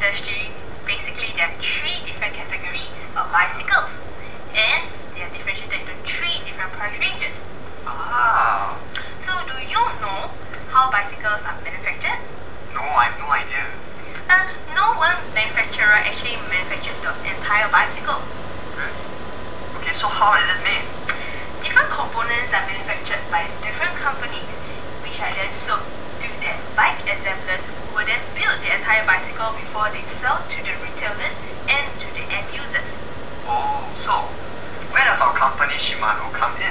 industry, basically there are three different categories of bicycles, and they are differentiated into three different price ranges. Ah, So do you know how bicycles are manufactured? no, I have no idea. No one manufacturer actually manufactures the entire bicycle. Really? Okay, so how is it made? Different components are manufactured by different companies, which are then sold to their bike assemblers, who will then build the entire bicycle before they sell to the retailers and to the end users. Oh, so where does our company Shimano come in?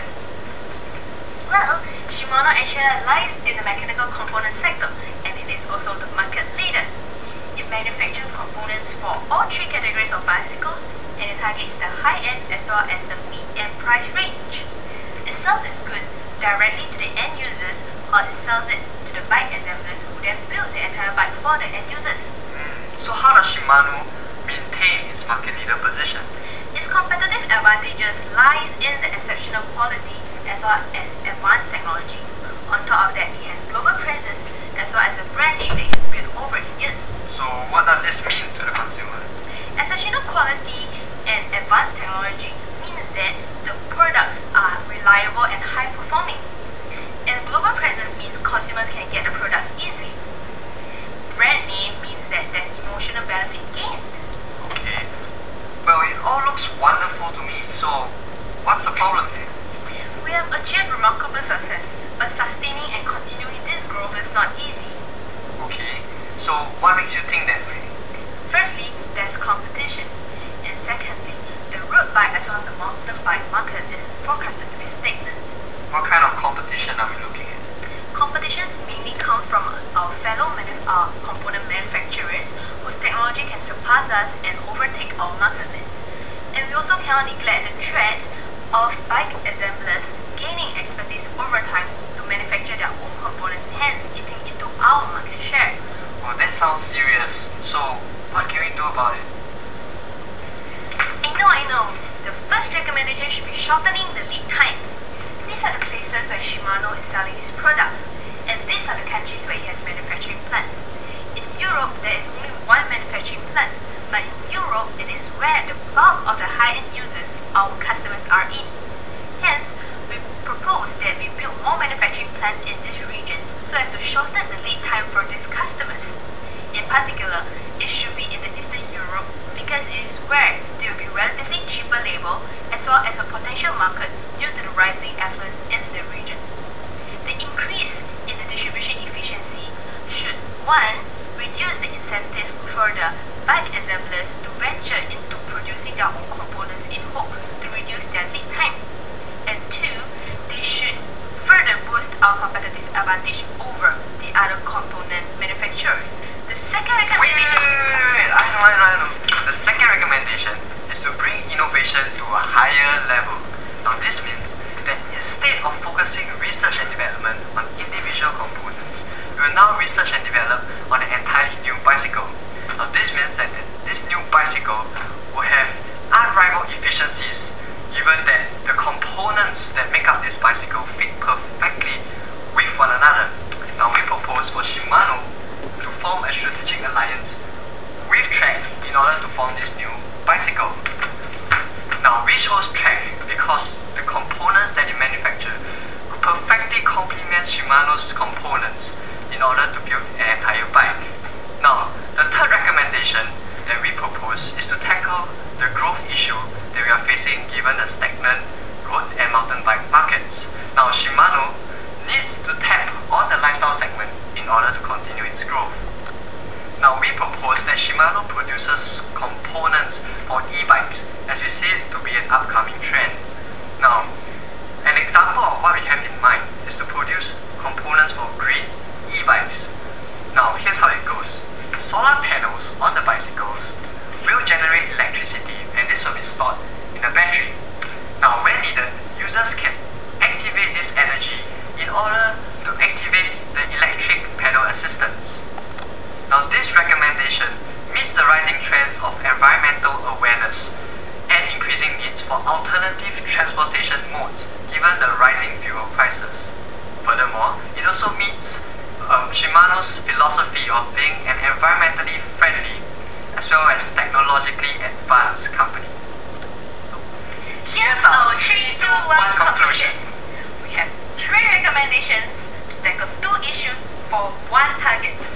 Well, Shimano actually lies in the mechanical component sector, and it is also the market leader. It manufactures components for all three categories of bicycles, and it targets the high-end as well as the mid-end price range. It sells its goods directly to the end users, or it sells it to the bike assemblers, who then build the entire bike for the end users. So how does Shimano maintain its market leader position? Its competitive advantages lies in the exceptional quality as well as advanced technology. On top of that, it has global presence as well as a brand name that it has built over the years. So what does this mean to the consumer? Exceptional quality and advanced technology means that the products are reliable and high performing. And global presence means consumers can get the products easily. Brand name means that there's emotional benefit gained. Okay. Well, it all looks wonderful to me, so what's the problem here? We have achieved remarkable success, but sustaining and continuing this growth is not easy. Okay, so what makes you think that way? Firstly, there's competition. And secondly, the road bike as well as the mountain bike market is forecasted to be stagnant. What kind of competition are we looking at? Competitions mainly come from our fellow component manufacturers whose technology can surpass us and overtake our market lead. And we also cannot neglect the trend of bike assemblers gaining expertise over time to manufacture their own components, hence eating into our market share. Well, that sounds serious. So what can we do about it? I know. The first recommendation should be shortening the lead time. These are the places where Shimano is selling its products, and these are the countries where it has manufacturing plants. In Europe, there is only one manufacturing plant, but in Europe, it is where the bulk of the high-end users, our customers, are in. Hence, we propose that we build more manufacturing plants in this region so as to shorten the lead time for these customers. In particular, it should be in the Eastern Europe because it is where there will be relatively cheaper labor as well as a potential market due to the rising affluence in the region. The increase in the distribution efficiency should 1. Reduce the incentive for the bike assemblers to venture into producing their own components in hope to reduce their lead time, and 2. They should further boost our competitive advantage over the other component manufacturers. The second recommendation Wait, I know. The second recommendation is to bring innovation to a higher level. Now this means that instead of focusing research and development on individual components, we will now research and develop on an entirely new bicycle. Now this means that this new bicycle will have unrivaled efficiencies, given that the components that make up this bicycle fit perfectly with one another. Now we propose for Shimano to form a strategic alliance with Trek in order to form this new bicycle. Now we chose Trek because the components that it manufactures will perfectly complement Shimano's components in order to build an entire bike. Now, the third recommendation that we propose is to tackle the growth issue that we are facing given the stagnant road and mountain bike markets. Now, Shimano needs to tap on the lifestyle segment in order to continue its growth. Now, we propose that Shimano produces components for e-bikes, as we see it to be an upcoming trend. Now, an example of what we have in mind is to produce components for green e-bikes. Now, here's how it goes. Solar panels on the bicycles will generate electricity, and this will be stored in a battery. Now, when needed, users can activate this energy in order to activate the electric pedal assistance. Now, this recommendation meets the rising trends of environmental awareness and increasing needs for alternative transportation modes given the rising fuel prices. Furthermore, it also meets Shimano's philosophy of being an environmentally friendly technologically advanced company. So, Here's our 3, 2, 1 conclusion. We have 3 recommendations to tackle 2 issues for 1 target.